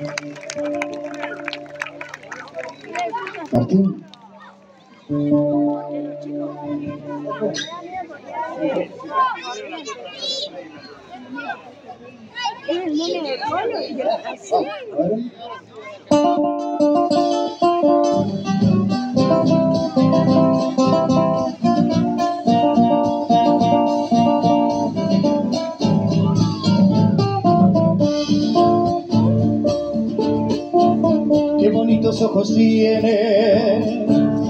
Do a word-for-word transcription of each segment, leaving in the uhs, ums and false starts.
Martín. Qué bonitos ojos tiene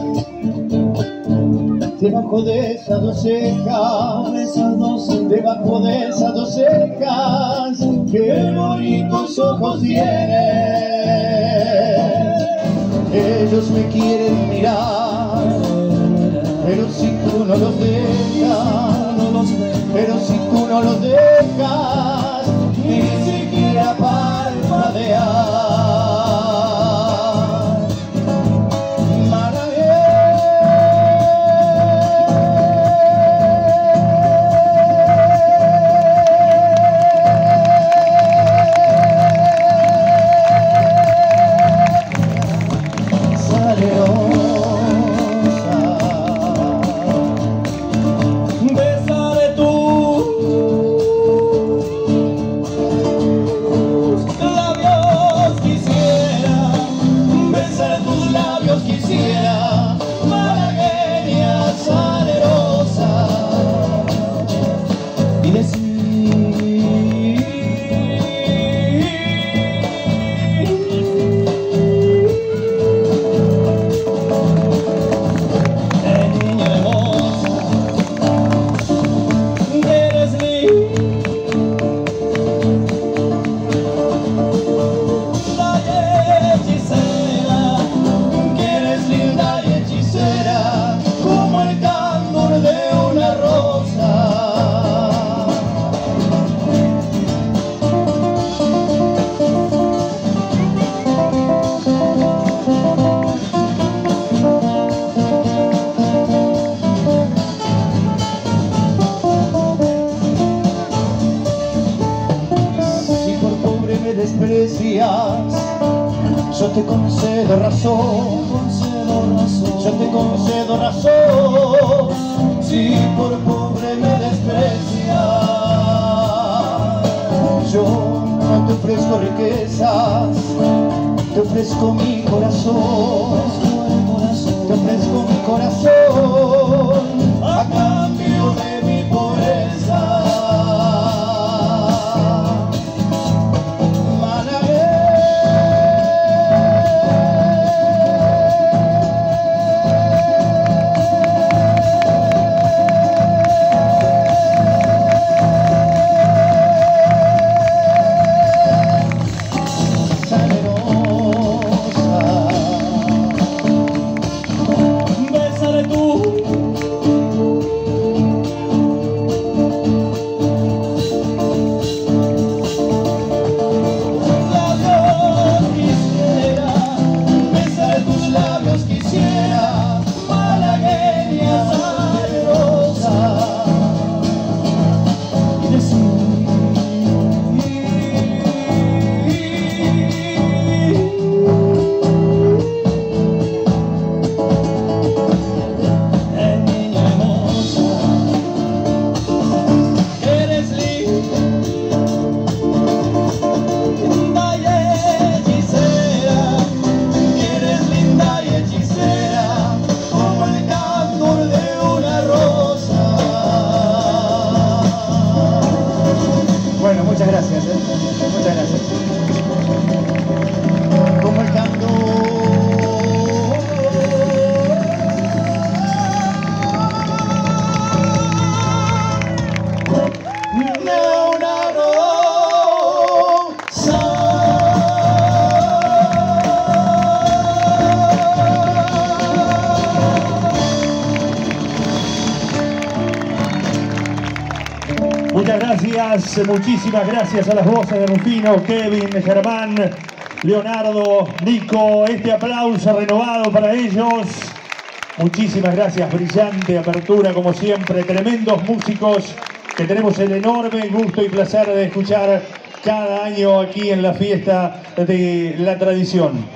debajo de esas dos cejas, debajo de esas dos cejas. Qué bonitos ojos tiene. Ellos me quieren mirar, pero si tú no los dejas, pero si tú no los dejas, ni siquiera parpadear. Yo te concedo razón, yo te concedo razón, si por pobre me desprecias. Yo no te ofrezco riquezas, te ofrezco mi corazón, te ofrezco mi corazón a cambio de mi pobreza. Muchas gracias, ¿eh? Muchas gracias. Como el canto de una rosa. Muchas gracias, muchísimas gracias a las voces de Rufino, Kevin, Germán, Leonardo, Nico. Este aplauso renovado para ellos. Muchísimas gracias, brillante apertura como siempre, tremendos músicos que tenemos el enorme gusto y placer de escuchar cada año aquí en la fiesta de la tradición.